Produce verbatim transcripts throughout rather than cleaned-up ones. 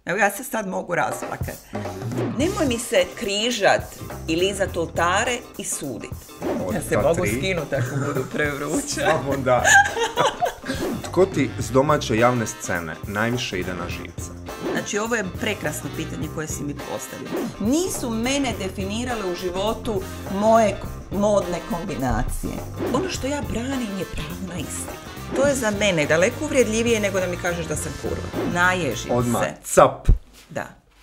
Evo ja se sad mogu rasplakati. Nemoj mi se križat i lizat oltare i sudit. Ja se mogu skinuti ako budu prevruće. Samo da. Tko ti s domaće javne scene najviše ide na živce? Znači, ovo je prekrasno pitanje koje si mi postavio. Nisu mene definirale u životu moje modne kombinacije. Ono što ja branim je pravo na istinu. To je za mene daleko uvredljivije nego da mi kažeš da sam kurva. Naježim Odmah. se. Cap. Da.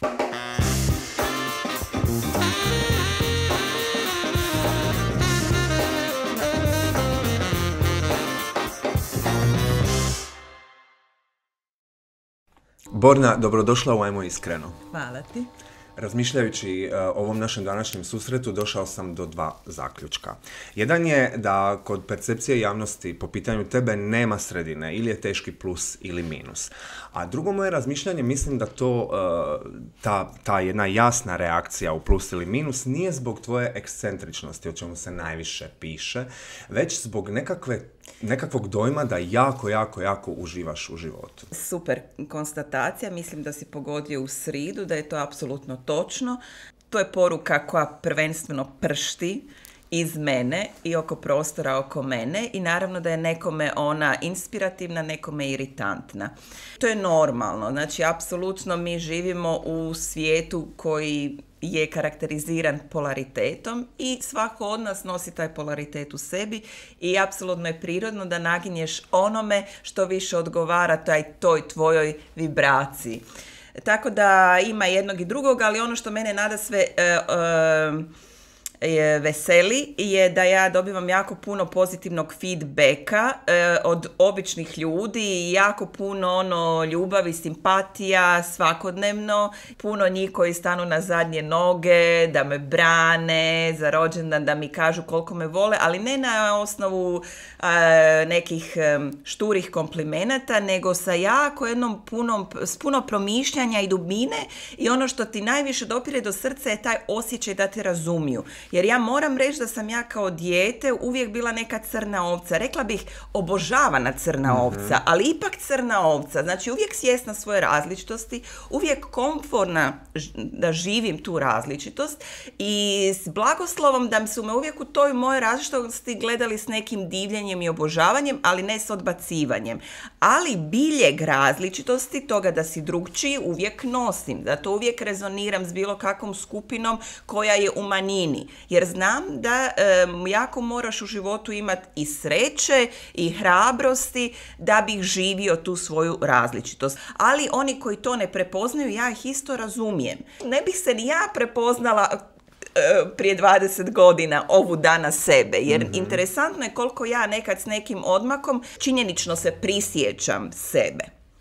Borna, dobrodošla u Ajmo iskreno. Hvala ti. Razmišljajući uh, o ovom našem današnjem susretu, došao sam do dva zaključka. Jedan je da kod percepcije javnosti po pitanju tebe nema sredine, ili je teški plus ili minus. A drugo moje razmišljanje, mislim da to, uh, ta, ta jedna jasna reakcija u plus ili minus nije zbog tvoje ekscentričnosti, o čemu se najviše piše, već zbog nekakve nekakvog dojma da jako, jako, jako uživaš u životu. Super konstatacija, mislim da si pogodio u sridu, da je to apsolutno točno. To je poruka koja prvenstveno pršti iz mene i oko prostora oko mene i naravno da je nekome ona inspirativna, nekome iritantna. To je normalno, znači apsolutno mi živimo u svijetu koji je karakteriziran polaritetom i svako od nas nosi taj polaritet u sebi i apsolutno je prirodno da naginješ onome što više odgovara taj, toj tvojoj vibraciji. Tako da ima jednog i drugog, ali ono što mene nadasve uh, uh, je veseli je da ja dobivam jako puno pozitivnog feedbacka e, od običnih ljudi i jako puno ono ljubavi, simpatija svakodnevno, puno njih koji stanu na zadnje noge, da me brane za rođendan, da mi kažu koliko me vole, ali ne na osnovu e, nekih e, šturih komplimenata, nego sa jako jednom punom, s puno promišljanja i dubine i ono što ti najviše dopire do srca je taj osjećaj da te razumiju. Jer ja moram reći da sam ja kao dijete uvijek bila neka crna ovca. Rekla bih obožavana crna ovca, ali ipak crna ovca. Znači uvijek svjesna svoje različitosti, uvijek komforna da živim tu različitost i s blagoslovom da su me uvijek u toj mojoj različitosti gledali s nekim divljenjem i obožavanjem, ali ne s odbacivanjem. Ali biljeg različitosti, toga da si drugčiji, uvijek nosim. Da to uvijek rezoniram s bilo kakvom skupinom koja je u manjini. Jer znam da um, jako moraš u životu imati i sreće i hrabrosti da bih živio tu svoju različitost. Ali oni koji to ne prepoznaju, ja ih isto razumijem. Ne bih se ni ja prepoznala uh, prije dvadeset godina ovu dana sebe. Jer mm-hmm. interesantno je koliko ja nekad s nekim odmakom činjenično se prisjećam sebe.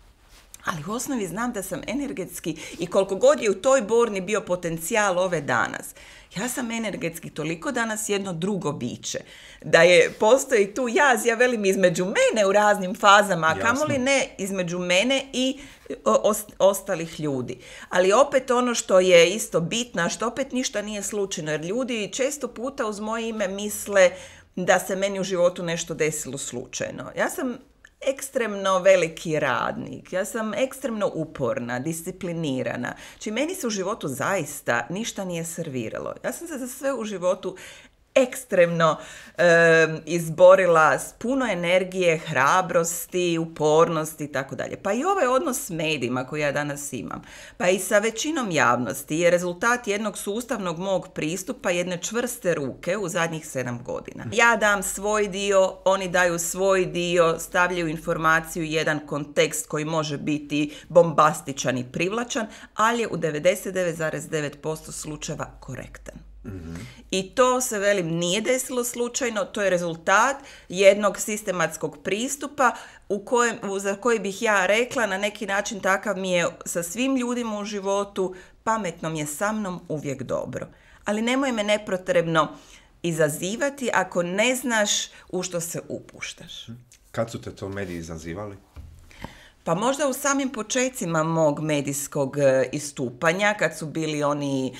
Ali u osnovi znam da sam energetski i koliko god je u toj Borni bio potencijal ove danas, ja sam energetski toliko danas jedno drugo biće. Da je, postoji tu jaz, ja velim, između mene u raznim fazama, a kamoli ne između mene i ost- ostalih ljudi. Ali opet ono što je isto bitno, a što opet ništa nije slučajno, jer ljudi često puta uz moje ime misle da se meni u životu nešto desilo slučajno. Ja sam ekstremno veliki radnik, ja sam ekstremno uporna, disciplinirana. Či meni se u životu zaista ništa nije serviralo. Ja sam se za sve u životu ekstremno e, izborila s puno energije, hrabrosti, upornosti i tako dalje. Pa i ovaj odnos s medijima koji ja danas imam, pa i sa većinom javnosti je rezultat jednog sustavnog mog pristupa, jedne čvrste ruke u zadnjih sedam godina. Ja dam svoj dio, oni daju svoj dio, stavljaju informaciju u jedan kontekst koji može biti bombastičan i privlačan, ali je u devedeset devet zarez devet posto slučajeva korektan. Mm-hmm. I to se, velim, nije desilo slučajno, to je rezultat jednog sistematskog pristupa u kojem, za koji bih ja rekla na neki način takav mi je sa svim ljudima u životu, pametno mi je sa mnom uvijek dobro. Ali nemoj me nepotrebno izazivati ako ne znaš u što se upuštaš. Kad su te to mediji izazivali? Pa možda u samim počecima mog medijskog e, istupanja, kad su bili oni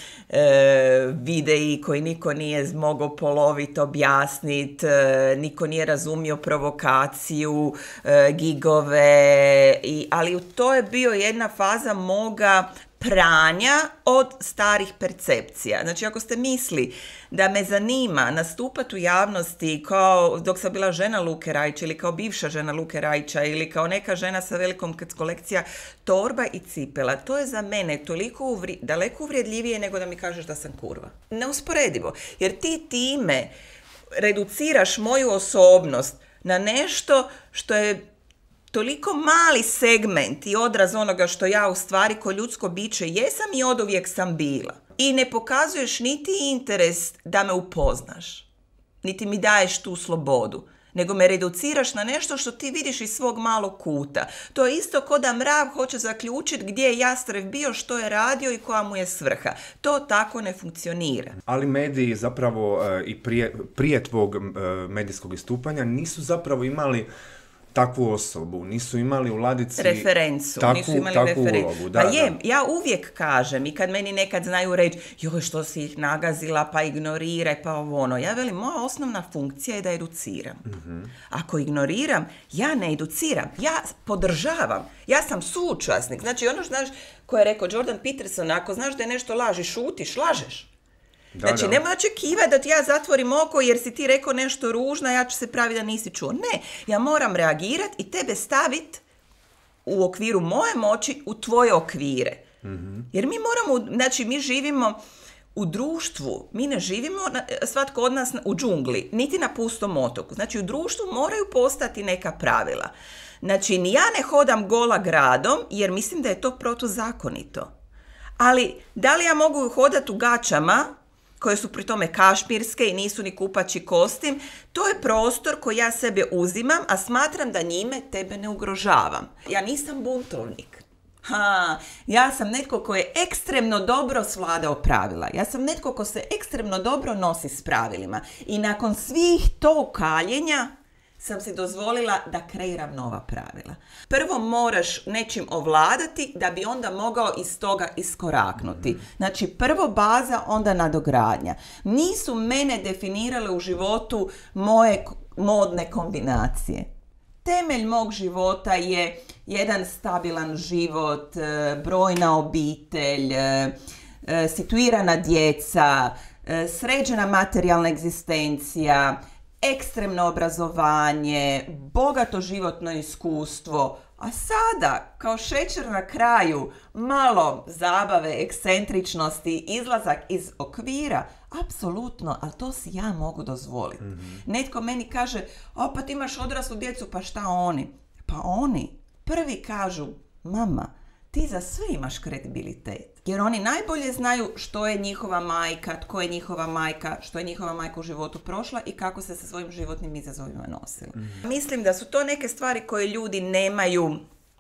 e, videi koji niko nije mogao poloviti, objasniti, e, niko nije razumio provokaciju, e, gigove, i, ali to je bio jedna faza moga pranja od starih percepcija. Znači, ako ste misli da me zanima nastupati u javnosti kao dok sam bila žena Luke Rajića ili kao bivša žena Luke Rajića ili kao neka žena sa velikom kolekcija torba i cipela, to je za mene toliko uvri, daleko uvrijedljivije nego da mi kažeš da sam kurva. Neusporedivo. Jer ti time reduciraš moju osobnost na nešto što je toliko mali segment i odraz onoga što ja u stvari ko ljudsko biće jesam i oduvijek sam bila. I ne pokazuješ niti interes da me upoznaš, niti mi daješ tu slobodu, nego me reduciraš na nešto što ti vidiš iz svog malog kuta. To je isto ko da mrav hoće zaključiti gdje je jastreb bio, što je radio i koja mu je svrha. To tako ne funkcionira. Ali mediji zapravo i prije, prije tvog medijskog istupanja nisu zapravo imali takvu osobu, nisu imali u ladici referencu, takvu, nisu imali takvu referencu. ulogu. Da, pa je, da. Ja uvijek kažem i kad meni nekad znaju reći joj što si ih nagazila, pa ignoriraj, pa ovo ono. Ja velim, moja osnovna funkcija je da educiram. Mm-hmm. Ako ignoriram, ja ne educiram, ja podržavam, ja sam suučasnik. Znači ono, znaš, ko je rekao Jordan Peterson, ako znaš da je nešto laži, šutiš, lažeš. Da, znači, da. Nemoj očekivati da ti ja zatvorim oko jer si ti rekao nešto ružno, ja ću se praviti da nisi čuo. Ne, ja moram reagirati i tebe staviti u okviru moje moći u tvoje okvire. Mm-hmm. Jer mi moramo, znači mi živimo u društvu, mi ne živimo svatko od nas u džungli, niti na pustom otoku. Znači u društvu moraju postati neka pravila. Znači ni ja ne hodam gola gradom jer mislim da je to protuzakonito. Ali da li ja mogu hodati u gaćama koje su pri tome kašmirske i nisu ni kupači kostim, to je prostor koji ja sebe uzimam, a smatram da njime tebe ne ugrožavam. Ja nisam buntovnik. Ha, ja sam netko ko je ekstremno dobro svladao pravila. Ja sam netko ko se ekstremno dobro nosi s pravilima. I nakon svih tog kaljenja sam si dozvolila da kreiram nova pravila. Prvo moraš nečim ovladati da bi onda mogao iz toga iskoraknuti. Znači prvo baza, onda nadogradnja. Nisu mene definirale u životu moje modne kombinacije. Temelj mog života je jedan stabilan život, brojna obitelj, situirana djeca, sređena materijalna egzistencija, ekstremno obrazovanje, bogato životno iskustvo, a sada, kao šećer na kraju, malo zabave, ekscentričnosti, izlazak iz okvira, apsolutno, ali to si ja mogu dozvoliti. Mm-hmm. Netko meni kaže, o pa ti imaš odraslu djecu, pa šta oni? Pa oni prvi kažu, mama, ti za sve imaš kredibilitet. Jer oni najbolje znaju što je njihova majka, tko je njihova majka, što je njihova majka u životu prošla i kako se sa svojim životnim izazovima nosila. Mm-hmm. Mislim da su to neke stvari koje ljudi nemaju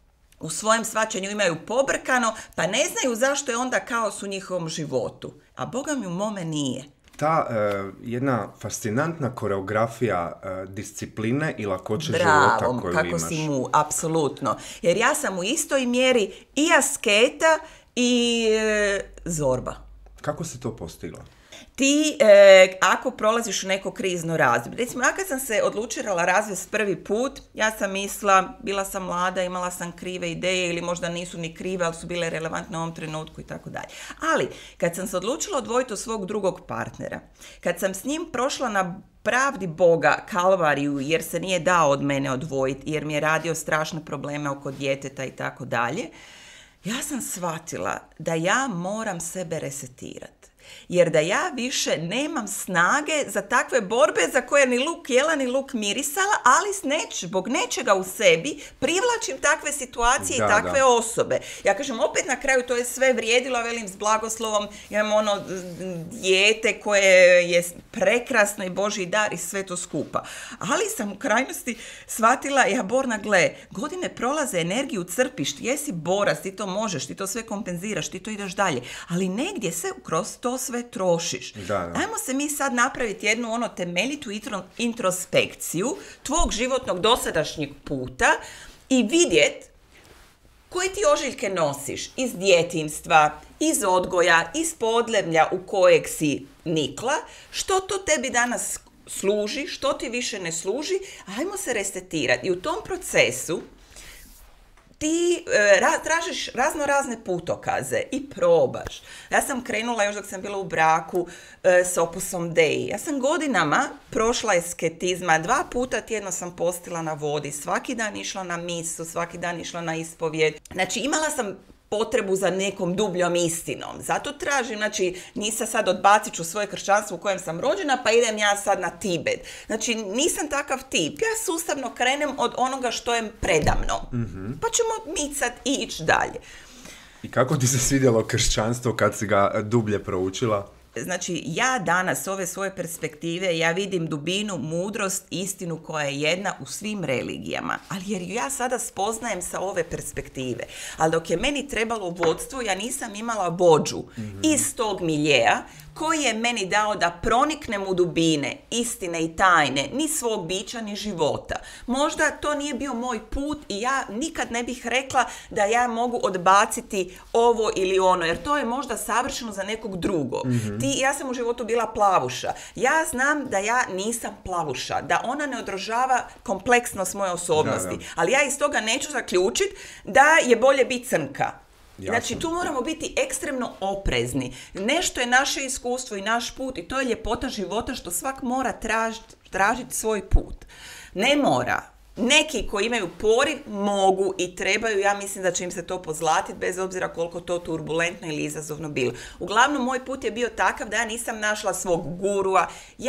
u svojem shvaćanju, imaju pobrkano, pa ne znaju zašto je onda kaos u njihovom životu. A Boga mi u mome nije. Ta uh, jedna fascinantna koreografija uh, discipline i lakoće Bravo, života koju kako imaš. Si mu, apsolutno. Jer ja sam u istoj mjeri i asketa i e, zorba. Kako si to postigla? Ti, e, ako prolaziš u neko krizno razdoblje, recimo, ja kad sam se odlučila razvesti prvi put, ja sam mislila, bila sam mlada, imala sam krive ideje ili možda nisu ni krive, ali su bile relevantne u ovom trenutku i tako dalje. Ali, kad sam se odlučila odvojiti od svog drugog partnera, kad sam s njim prošla na pravdi Boga kalvariju jer se nije dao od mene odvojiti, jer mi je radio strašne probleme oko djeteta i tako dalje, ja sam shvatila da ja moram sebe resetirati. Jer da ja više nemam snage za takve borbe za koje ni luk jela, ni luk mirisala, ali s neć, zbog nečega u sebi privlačim takve situacije da, i takve da. osobe. Ja kažem, opet na kraju to je sve vrijedilo, velim, s blagoslovom, imam ono dijete koje je prekrasno i Božji dar i sve to skupa. Ali sam u krajnosti shvatila, ja Borna, gle, godine prolaze, energiju crpiš, ti jesi borac, ti to možeš, ti to sve kompenziraš, ti to ideš dalje. Ali negdje se kroz to sve trošiš. Da, da. Ajmo se mi sad napraviti jednu ono temeljitu introspekciju tvog životnog dosadašnjeg puta i vidjeti koje ti ožiljke nosiš iz djetinjstva, iz odgoja, iz podneblja u kojeg si nikla, što to tebi danas služi, što ti više ne služi, ajmo se resetirati. I u tom procesu ti e, ra, tražiš razno razne putokaze i probaš. Ja sam krenula još dok sam bila u braku e, s Opusom Dei. Ja sam godinama prošla esketizma, dva puta tjedno sam postila na vodi, svaki dan išla na misu, svaki dan išla na ispovjed. Znači imala sam potrebu za nekom dubljom istinom. Zato tražim, znači nisam sad odbacit ću svoje kršćanstvo u kojem sam rođena pa idem ja sad na Tibet. Znači nisam takav tip. Ja sustavno krenem od onoga što je predamno. Mm-hmm. Pa ćemo micat i ići dalje. I kako ti se svidjelo kršćanstvo kad si ga dublje proučila? Znači, ja danas ove svoje perspektive, ja vidim dubinu, mudrost, istinu koja je jedna u svim religijama. Ali jer ju ja sada spoznajem sa ove perspektive. Ali dok je meni trebalo vodstvo, ja nisam imala vođu mm-hmm. iz tog miljeja koji je meni dao da proniknem u dubine, istine i tajne, ni svog bića, ni života. Možda to nije bio moj put i ja nikad ne bih rekla da ja mogu odbaciti ovo ili ono, jer to je možda savršeno za nekog drugog. Mm-hmm. Ti, ja sam u životu bila plavuša. Ja znam da ja nisam plavuša, da ona ne odražava kompleksnost moje osobnosti. Da, da. Ali ja iz toga neću zaključiti da je bolje biti crnka. Jasno. Znači, tu moramo biti ekstremno oprezni. Nešto je naše iskustvo i naš put i to je ljepota života što svak mora tražiti tražit svoj put. Ne mora. Neki koji imaju poriv mogu i trebaju, ja mislim da će im se to pozlatiti bez obzira koliko to turbulentno ili izazovno bilo. Uglavnom, moj put je bio takav da ja nisam našla svog gurua. Ja,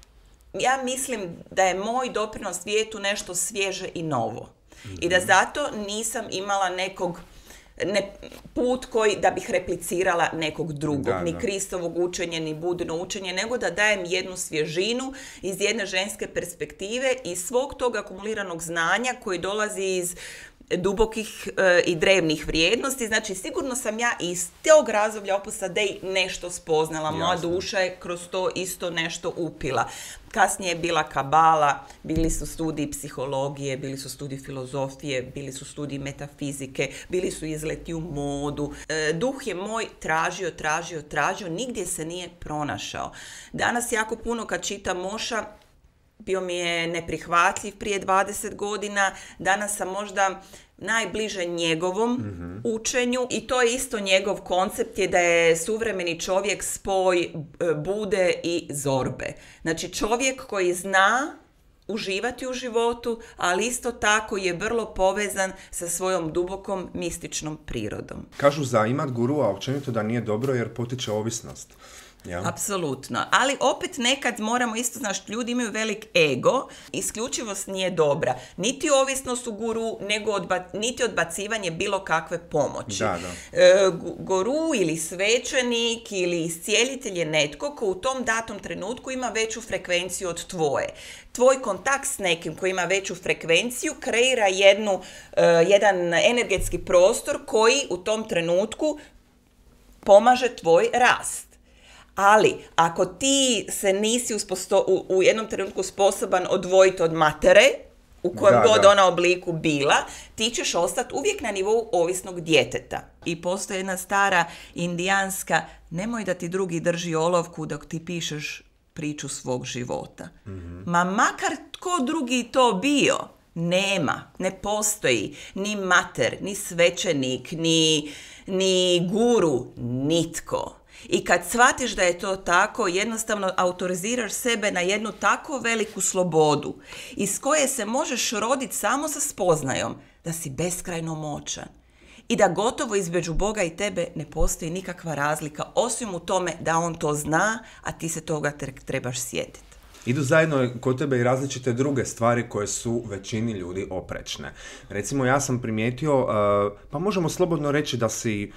ja mislim da je moj doprinos svijetu nešto svježe i novo. Mm-hmm. I da zato nisam imala nekog Ne, put koji da bih replicirala nekog drugog, da, ni Kristovog učenje, ni Budino učenje, nego da dajem jednu svježinu iz jedne ženske perspektive i svog tog akumuliranog znanja koji dolazi iz dubokih e, i drevnih vrijednosti. Znači, sigurno sam ja iz tog razdoblja Opusa Dei nešto spoznala. Moja Jasne. Duša je kroz to isto nešto upila. Kasnije je bila kabala, bili su studiji psihologije, bili su studiji filozofije, bili su studiji metafizike, bili su izleti u modu. E, duh je moj tražio, tražio, tražio, nigdje se nije pronašao. Danas jako puno kad čitam Moša, bio mi je neprihvatljiv prije dvadeset godina, danas sam možda najbliže njegovom mm-hmm. učenju i to je isto njegov koncept je da je suvremeni čovjek spoj Bude i Zorbe. Znači čovjek koji zna uživati u životu, ali isto tako je vrlo povezan sa svojom dubokom mističnom prirodom. Kažu za imat gurua općenito da nije dobro jer potiče ovisnost. Ja. Apsolutno, ali opet nekad moramo isto, znaš, ljudi imaju velik ego, isključivost nije dobra, niti ovisnost u guru, nego odba, niti odbacivanje bilo kakve pomoći. Da, da. E, guru ili svećenik ili iscijelitelj je netko ko u tom datom trenutku ima veću frekvenciju od tvoje. Tvoj kontakt s nekim koji ima veću frekvenciju kreira jednu, uh, jedan energetski prostor koji u tom trenutku pomaže tvoj rast. Ali, ako ti se nisi usposto- u, u jednom trenutku sposoban odvojiti od matere, u kojem da, god da. ona obliku bila, ti ćeš ostati uvijek na nivou ovisnog djeteta. I postoji jedna stara indijanska, nemoj da ti drugi drži olovku dok ti pišeš priču svog života. Mm-hmm. Ma makar tko drugi to bio, nema, ne postoji ni mater, ni svećenik, ni, ni guru, nitko. I kad shvatiš da je to tako, jednostavno autoriziraš sebe na jednu tako veliku slobodu iz koje se možeš roditi samo sa spoznajom da si beskrajno moćan i da gotovo između Boga i tebe ne postoji nikakva razlika osim u tome da on to zna, a ti se toga trebaš sjetiti. Idu zajedno kod tebe i različite druge stvari koje su većini ljudi oprečne. Recimo, ja sam primijetio, pa možemo slobodno reći da si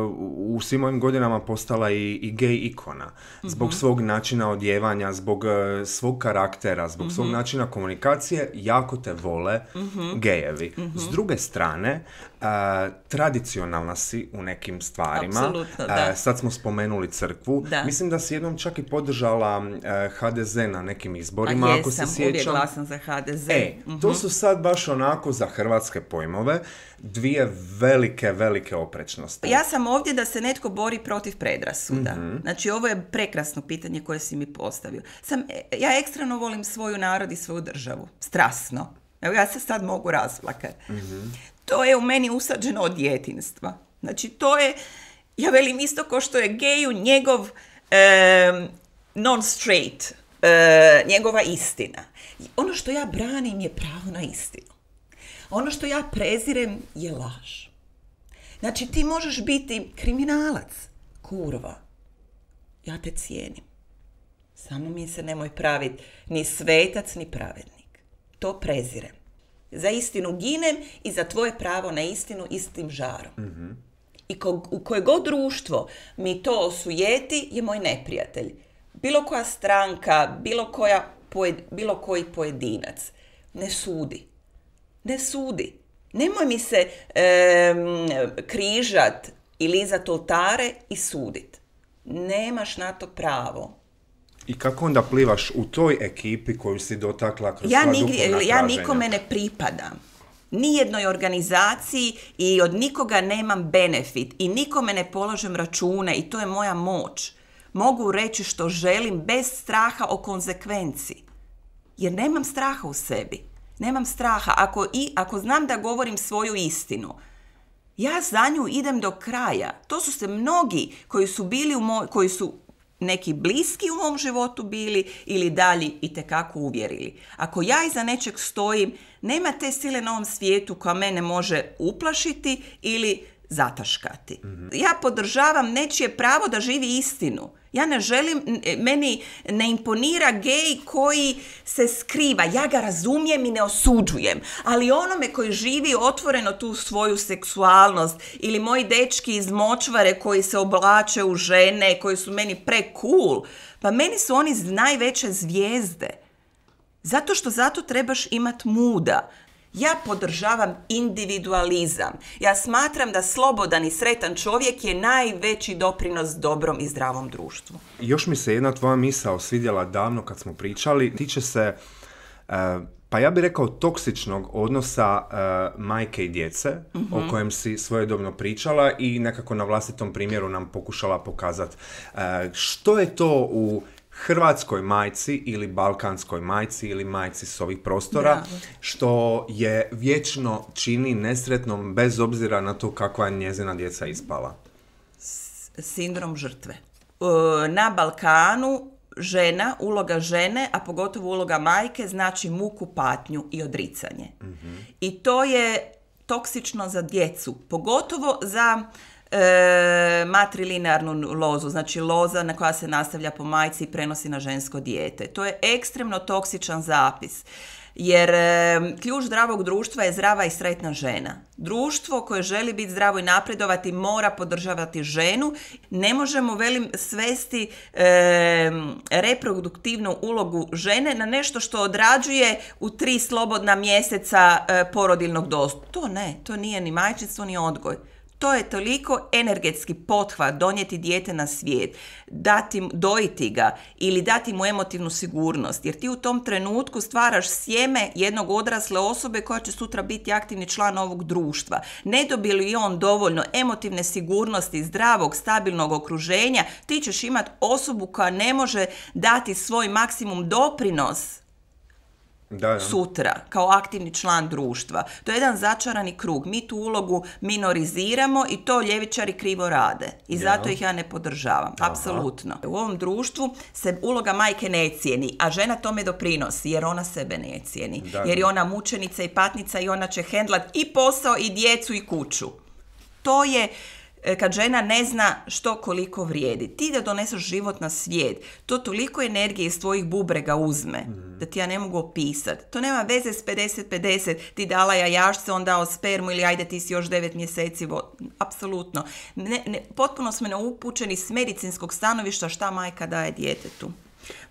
u svim ovim godinama postala i, i gej ikona. Zbog mm-hmm. svog načina odjevanja, zbog svog karaktera, zbog mm-hmm. svog načina komunikacije, jako te vole mm-hmm. gejevi. Mm-hmm. S druge strane, Uh, tradicionalna si u nekim stvarima. Apsolutno, da. Uh, sad smo spomenuli crkvu. Da. Mislim da si jednom čak i podržala uh, ha de ze na nekim izborima, A ako se jesam, sjećam. uvijek glasam za ha de ze. E, uh-huh. to su sad baš onako za hrvatske pojmove dvije velike, velike oprečnosti. Ja sam ovdje da se netko bori protiv predrasuda. Mm-hmm. Znači, ovo je prekrasno pitanje koje si mi postavio. Sam, ja ekstremno volim svoju narod i svoju državu. Strasno. Evo, ja se sad mogu razplakati. Mm-hmm. To je u meni usađeno od djetinjstva. Znači, to je, ja velim isto ko što je geju njegov e, non-straight, e, njegova istina. Ono što ja branim je pravo na istinu. Ono što ja prezirem je laž. Znači, ti možeš biti kriminalac, kurva. Ja te cijenim. Samo mi se nemoj praviti ni svetac, ni pravednik. To prezirem. Za istinu ginem i za tvoje pravo na istinu istim žarom. Mm-hmm. I ko, u koje god društvo mi to osujeti je moj neprijatelj. Bilo koja stranka, bilo, koja, pojed, bilo koji pojedinac. Ne sudi. Ne sudi. Nemoj mi se e, križat i lizat oltare i sudit. Nemaš na to pravo. I kako onda plivaš u toj ekipi koju si dotakla kroz ja sva nigdje, duhovna ja traženja? nikome ne pripadam. Nijednoj organizaciji i od nikoga nemam benefit i nikome ne polažem račune i to je moja moć. Mogu reći što želim bez straha o konzekvenci. Jer nemam straha u sebi. Nemam straha. Ako, i, ako znam da govorim svoju istinu, ja za nju idem do kraja. To su se mnogi koji su bili u moj, koji su neki bliski u mom životu bili ili dalji itekako uvjerili. Ako ja iza nečeg stojim, nema te sile na ovom svijetu koja mene može uplašiti ili zataškati. Mm-hmm. Ja podržavam nečije pravo da živi istinu. Ja ne želim, meni ne imponira gej koji se skriva. Ja ga razumijem i ne osuđujem. Ali onome koji živi otvoreno tu svoju seksualnost ili moji dečki iz močvare koji se oblače u žene, koji su meni pre cool, pa meni su oni najveće zvijezde. Zato što zato trebaš imat muda. Ja podržavam individualizam. Ja smatram da slobodan i sretan čovjek je najveći doprinos dobrom i zdravom društvu. Još mi se jedna tvoja misao svidjela davno kad smo pričali. Tiče se, uh, pa ja bih rekao, toksičnog odnosa uh, majke i djece, mm-hmm. o kojem si svojedobno pričala i nekako na vlastitom primjeru nam pokušala pokazati. Uh, što je to u hrvatskoj majci ili balkanskoj majci ili majci s ovih prostora, Bravo. Što je vječno čini nesretnom bez obzira na to kakva je njezina djeca ispala? S- sindrom žrtve. E, na Balkanu žena, uloga žene, a pogotovo uloga majke, znači muku, patnju i odricanje. Mm-hmm. I to je toksično za djecu, pogotovo za E, matrilinearnu lozu, znači loza na koja se nastavlja po majci i prenosi na žensko dijete. To je ekstremno toksičan zapis. Jer e, ključ zdravog društva je zdrava i sretna žena. Društvo koje želi biti zdravo i napredovati mora podržavati ženu. Ne možemo, velim, svesti e, reproduktivnu ulogu žene na nešto što odrađuje u tri slobodna mjeseca e, porodiljnog dostupa. To ne, to nije ni majčinstvo ni odgoj. To je toliko energetski pothvat donijeti dijete na svijet, dati, dojiti ga ili dati mu emotivnu sigurnost, jer ti u tom trenutku stvaraš sjeme jednog odrasle osobe koja će sutra biti aktivni član ovog društva. Ne dobije li on dovoljno emotivne sigurnosti, zdravog, stabilnog okruženja, ti ćeš imati osobu koja ne može dati svoj maksimum doprinos Da, da. sutra, kao aktivni član društva. To je jedan začarani krug. Mi tu ulogu minoriziramo i to ljevičari krivo rade. I ja. zato ih ja ne podržavam. Aha. Apsolutno. U ovom društvu se uloga majke ne cijeni, a žena tome doprinosi, jer ona sebe ne cijeni. Da, jer je ona mučenica i patnica i ona će hendlat i posao i djecu i kuću. To je kad žena ne zna što koliko vrijedi. Ti da doneseš život na svijet, to toliko energije iz tvojih bubrega uzme, mm. da ti ja ne mogu opisati. To nema veze s pedeset pedeset, ti dala jajašce, on dao spermu ili ajde ti si još devet mjeseci. Vo... Apsolutno. Ne, ne, potpuno smo neupućeni s medicinskog stanovišta šta majka daje djetetu.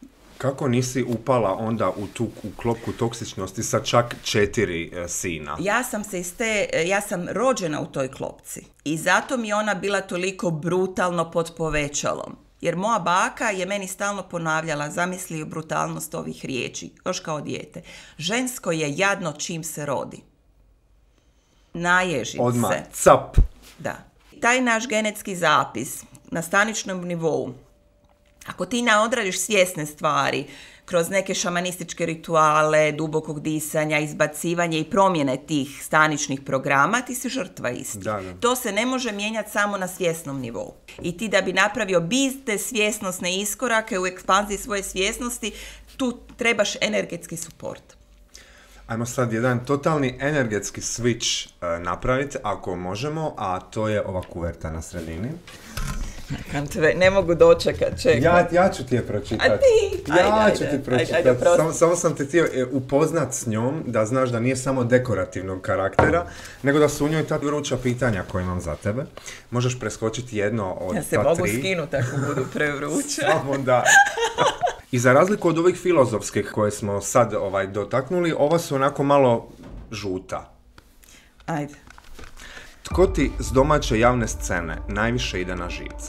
kako nisi upala onda u tu u klopku toksičnosti sa čak četiri e, sina? Ja sam se iz te, ja sam rođena u toj klopci i zato mi je ona bila toliko brutalno pod povećalom. Jer moja baka je meni stalno ponavljala, zamisli brutalnost ovih riječi, još kao dijete. Žensko je jadno čim se rodi. Naježim Odmah, se. cap. Da. Taj naš genetski zapis na staničnom nivou, ako ti ne odradiš svjesne stvari, kroz neke šamanističke rituale, dubokog disanja, izbacivanje i promjene tih staničnih programa, ti si žrtva isti. Da, da. To se ne može mijenjati samo na svjesnom nivou. I ti da bi napravio biste svjesnosne iskorake u ekspanziji svoje svjesnosti, tu trebaš energetski suport. Ajmo sad jedan totalni energetski switch uh, napraviti, ako možemo, a to je ova kuverta na sredini. Ne mogu dočekat, čekaj. Ja, ja ću ti je pročitati. A ti? Ja ajde, ću ajde, ti pročitati. ajde, ajde, samo, samo sam te htio upoznat s njom, da znaš da nije samo dekorativnog karaktera, nego da su u njoj ta vruća pitanja koje imam za tebe. Možeš preskočiti jedno od ta tri. Ja se mogu skinuti ako budu prevruće. Samo da. I za razliku od ovih filozofskih koje smo sad ovaj, dotaknuli, ova su onako malo žuta. Ajde. Tko ti s domaće javne scene najviše ide na živce?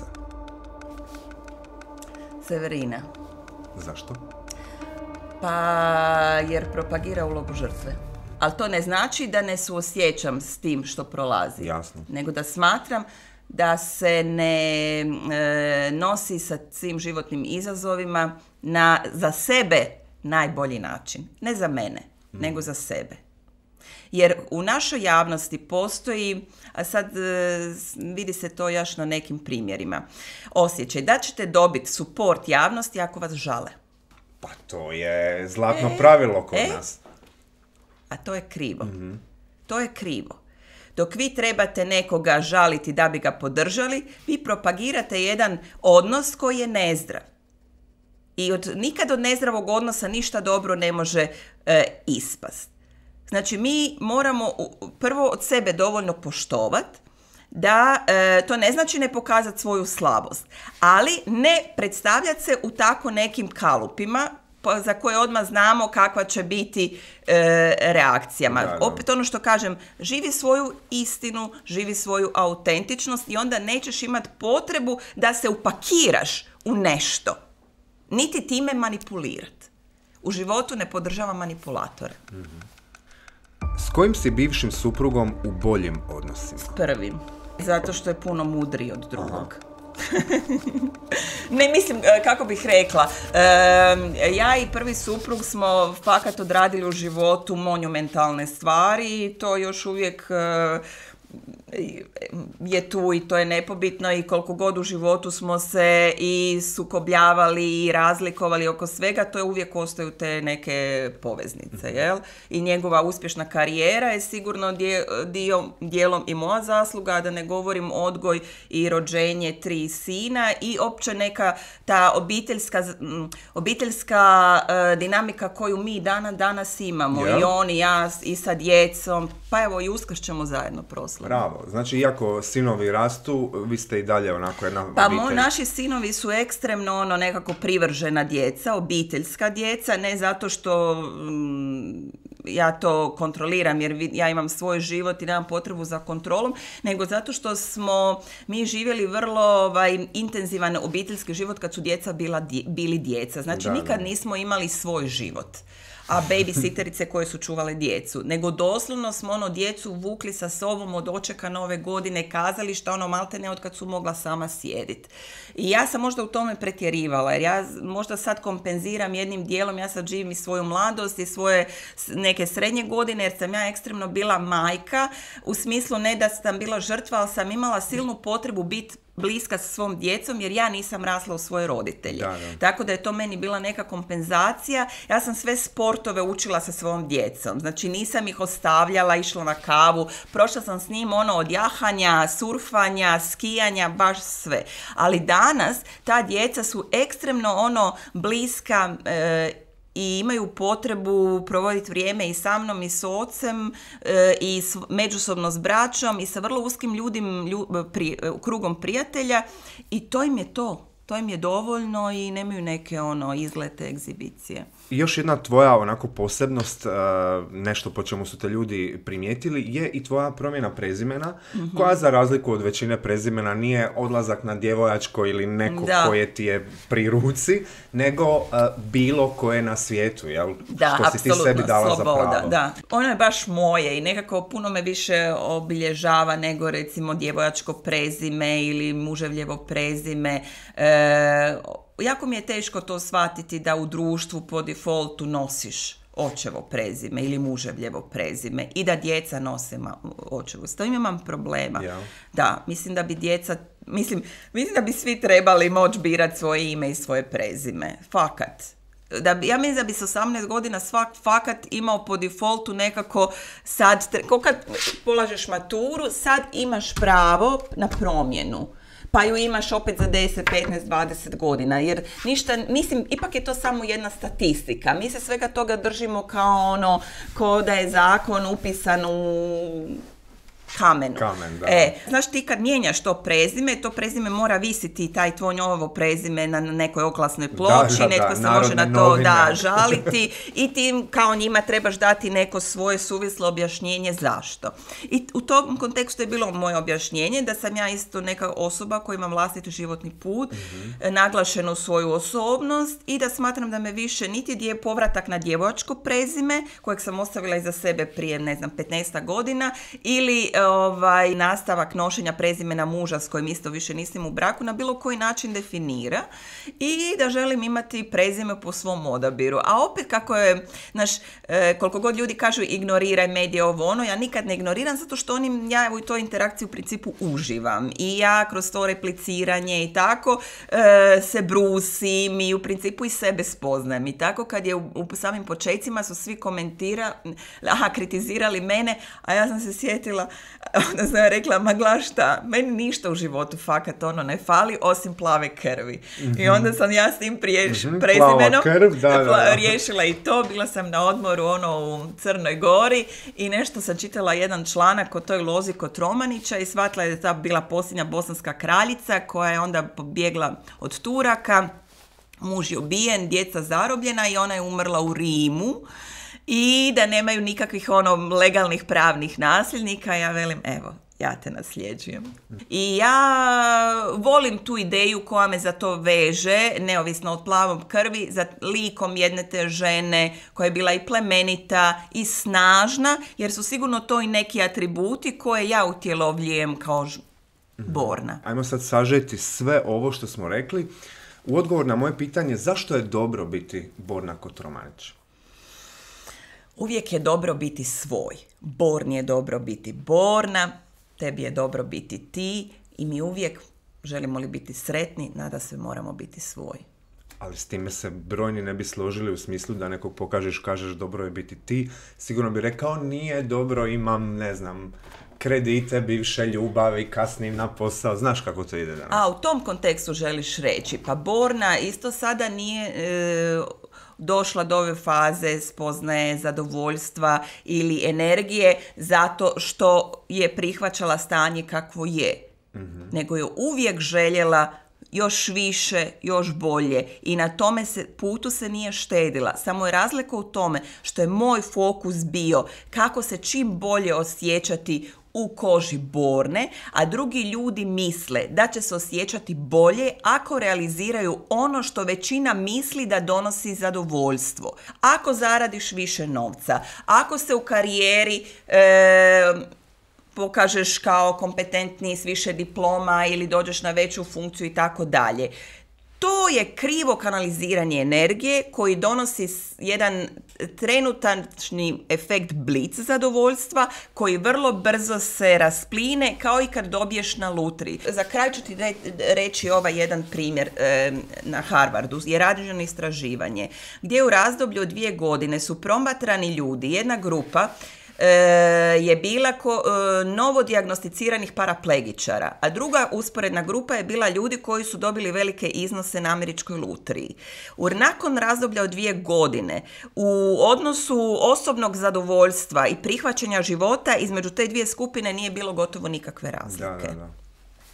Severina. Zašto? Pa jer propagira ulogu žrtve. Ali to ne znači da ne suosjećam s tim što prolazi. Jasno. Nego da smatram da se ne e, nosi sa svim životnim izazovima na, za sebe najbolji način. Ne za mene, mm. nego za sebe. Jer u našoj javnosti postoji, a sad e, vidi se to još na nekim primjerima, osjećaj da ćete dobiti suport javnosti ako vas žale. Pa to je zlatno e, pravilo kod e, nas. A to je krivo. Mm-hmm. To je krivo. Dok vi trebate nekoga žaliti da bi ga podržali, vi propagirate jedan odnos koji je nezdrav. I od, nikad od nezdravog odnosa ništa dobro ne može e, ispast. Znači, mi moramo prvo od sebe dovoljno poštovati da e, to ne znači ne pokazati svoju slabost, ali ne predstavljati se u tako nekim kalupima pa, za koje odmah znamo kakva će biti e, reakcijama. Da, da. Opet ono što kažem, živi svoju istinu, živi svoju autentičnost i onda nećeš imati potrebu da se upakiraš u nešto. Niti time manipulirati. U životu ne podržavam manipulatore. Mm-hmm. S kojim si bivšim suprugom u boljim odnosima? S prvim. Zato što je puno mudriji od drugog. Ne, mislim, kako bih rekla, e, ja i prvi suprug smo fakat odradili u životu monumentalne stvari i to još uvijek e, je tu i to je nepobitno i koliko god u životu smo se i sukobljavali i razlikovali oko svega, to je uvijek ostaju te neke poveznice, jel? I njegova uspješna karijera je sigurno dio, dio, dijelom i moja zasluga, a da ne govorim odgoj i rođenje tri sina i opće neka ta obiteljska, obiteljska uh, dinamika koju mi dana, danas imamo, yeah. i on i ja i sa djecom, pa evo i Uskrs ćemo zajedno proslaviti. Bravo, znači iako sinovi rastu, vi ste i dalje onako jedna pa obitelj. Pa naši sinovi su ekstremno ono nekako privržena djeca, obiteljska djeca, ne zato što mm, ja to kontroliram jer ja imam svoj život i nemam potrebu za kontrolom, nego zato što smo mi živjeli vrlo ovaj, intenzivan obiteljski život kad su djeca bila, bili djeca. Znači da, nikad da. nismo imali svoj život. A babysitterice koje su čuvale djecu, nego doslovno smo ono djecu vukli sa sobom od očeka nove godine, kazališta, ono maltene od kad su mogla sama sjediti. I ja sam možda u tome pretjerivala, jer ja možda sad kompenziram jednim dijelom, ja sad živim i svoju mladost i svoje neke srednje godine, jer sam ja ekstremno bila majka, u smislu ne da sam bila žrtva, ali sam imala silnu potrebu biti bliska sa svom djecom jer ja nisam rasla u svoje roditelje. Da, da. Tako da je to meni bila neka kompenzacija. Ja sam sve sportove učila sa svom djecom. Znači nisam ih ostavljala, išla na kavu. Prošla sam s njim ono od jahanja, surfanja, skijanja, baš sve. Ali danas ta djeca su ekstremno ono bliska e, i imaju potrebu provoditi vrijeme i sa mnom i s ocem e, i s, međusobno s braćom i sa vrlo uskim ljudim, lju, pri, krugom prijatelja i to im je to. To im je dovoljno i nemaju neke ono izlete, egzibicije. I još jedna tvoja onako posebnost, uh, nešto po čemu su te ljudi primijetili, je i tvoja promjena prezimena, mm-hmm. koja za razliku od većine prezimena nije odlazak na djevojačko ili neko da. koje ti je pri ruci, nego uh, bilo koje na svijetu, jel? Da, što si ti sebi dala sloboda, za pravo. Da. Ono je baš moje i nekako puno me više obilježava nego recimo djevojačko prezime ili muževljevo prezime. E, jako mi je teško to shvatiti da u društvu po defaultu nosiš očevo prezime ili muževljevo prezime i da djeca nose očevo. S tim imam problema. Yeah. Da, mislim da bi djeca, mislim, mislim da bi svi trebali moći birati svoje ime i svoje prezime. Fakat. Da bi, ja mislim da bi s osamnaest godina svak fakat imao po defaultu nekako sad, ko kad polažeš maturu, sad imaš pravo na promjenu. Pa ju imaš opet za deset, petnaest, dvadeset godina, jer ništa, mislim, ipak je to samo jedna statistika. Mi se svega toga držimo kao ono, ko da je zakon upisan u kamenu. Kamen, da. E, znaš, ti kad mijenjaš to prezime, to prezime mora visiti, taj tvoj novo prezime na nekoj oglasnoj ploči, da, da, netko da, se može na to novine. da žaliti i ti kao njima trebaš dati neko svoje suvislo objašnjenje zašto. I u tom kontekstu je bilo moje objašnjenje da sam ja isto neka osoba koja ima vlastiti životni put, mm-hmm. naglašenu svoju osobnost i da smatram da me više niti je povratak na djevojačko prezime, kojeg sam ostavila iza sebe prije, ne znam, petnaest godina, ili ovaj, nastavak nošenja prezimena muža s kojim isto više nisam u braku na bilo koji način definira i da želim imati prezime po svom odabiru. A opet kako je, znaš, koliko god ljudi kažu ignoriraj medije ovo ono, ja nikad ne ignoriram zato što onim, ja u toj interakciji u principu uživam i ja kroz to repliciranje i tako se brusim i u principu i sebe spoznajem i tako kad je u, u samim počecima su svi komentira, aha, kritizirali mene, a ja sam se sjetila, onda sam rekla, ma gla šta, meni ništa u životu fakat ono ne fali osim plave krvi. Mm-hmm. I onda sam ja s tim priješ, mm-hmm. prezimenom krv, da, da, da. riješila i to. Bila sam na odmoru ono u Crnoj Gori i nešto sam čitala jedan članak o toj lozi kod Romanića i shvatila je da je ta bila posljednja bosanska kraljica koja je onda pobjegla od Turaka, muž je ubijen, djeca zarobljena i ona je umrla u Rimu. I da nemaju nikakvih ono legalnih pravnih nasljednika, ja velim, evo, ja te nasljeđujem. I ja volim tu ideju koja me za to veže, neovisno od plavom krvi, za likom jedne te žene koja je bila i plemenita i snažna, jer su sigurno to i neki atributi koje ja utjelovljujem kao Borna. Ajmo sad sažeti sve ovo što smo rekli. U odgovor na moje pitanje, zašto je dobro biti Borna Kotromanić? Uvijek je dobro biti svoj. Borni je dobro biti Borna, tebi je dobro biti ti i mi uvijek, želimo li biti sretni, nada se moramo biti svoj. Ali s time se brojni ne bi složili u smislu da nekog pokažeš, kažeš dobro je biti ti. Sigurno bi rekao nije dobro, imam, ne znam, kredite, bivše ljubavi, kasnim na posao. Znaš kako to ide danas? A u tom kontekstu želiš reći, pa Borna isto sada nije... E, došla do ove faze spoznaje zadovoljstva ili energije zato što je prihvaćala stanje kakvo je. Mm-hmm. Nego je uvijek željela još više, još bolje i na tome se, putu se nije štedila. Samo je razlika u tome što je moj fokus bio kako se čim bolje osjećati u koži Borne, a drugi ljudi misle da će se osjećati bolje ako realiziraju ono što većina misli da donosi zadovoljstvo. Ako zaradiš više novca, ako se u karijeri e, pokažeš kao kompetentniji s više diploma ili dođeš na veću funkciju i tako dalje. To je krivo kanaliziranje energije koji donosi jedan trenutačni efekt blic zadovoljstva koji vrlo brzo se raspline kao i kad dobiješ na lutriji. Za kraj ću ti reći ovaj jedan primjer. Na Harvardu je rađeno istraživanje gdje u razdoblju od dvije godine su promatrani ljudi, jedna grupa je bila ko, novo dijagnosticiranih paraplegičara, a druga usporedna grupa je bila ljudi koji su dobili velike iznose na američkoj lutriji. U, nakon razdoblja od dvije godine u odnosu osobnog zadovoljstva i prihvaćanja života između te dvije skupine nije bilo gotovo nikakve razlike. Da, da, da.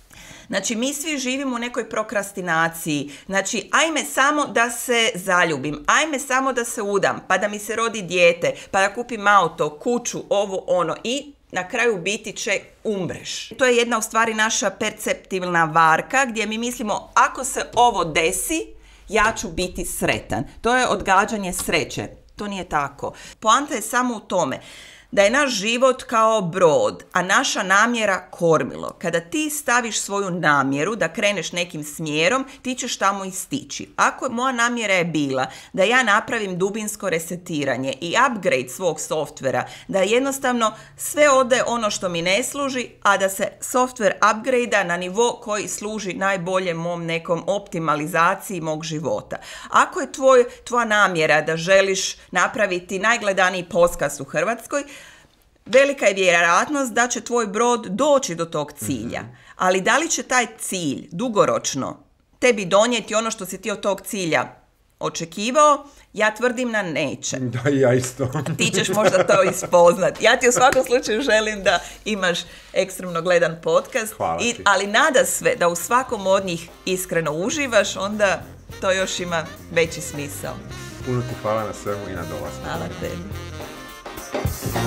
Znači, mi svi živimo u nekoj prokrastinaciji. Znači, ajme samo da se zaljubim, ajme samo da se udam, pa da mi se rodi dijete, pa da kupim auto, kuću, ovo, ono i na kraju biti će umreš. To je jedna u stvari naša perceptivna varka gdje mi mislimo ako se ovo desi, ja ću biti sretan. To je odgađanje sreće. To nije tako. Poanta je samo u tome da je naš život kao brod, a naša namjera kormilo. Kada ti staviš svoju namjeru da kreneš nekim smjerom, ti ćeš tamo i stići. Ako moja namjera je bila da ja napravim dubinsko resetiranje i upgrade svog softvera, da jednostavno sve ode ono što mi ne služi, a da se softver upgradea na nivo koji služi najbolje mom nekom optimalizaciji mog života. Ako je tvoj, tvoja namjera da želiš napraviti najgledaniji podcast u Hrvatskoj, velika je vjerojatnost da će tvoj brod doći do tog cilja. Mm-hmm. Ali da li će taj cilj dugoročno tebi donijeti ono što si ti od tog cilja očekivao, ja tvrdim da neće. Da, ja isto. Ti ćeš možda to ispoznati. Ja ti u svakom slučaju želim da imaš ekstremno gledan podcast. Hvala I, ti. ali nada sve da u svakom od njih iskreno uživaš, onda to još ima veći smisao. Puno ti hvala na svemu i na dolasku. Hvala tebi.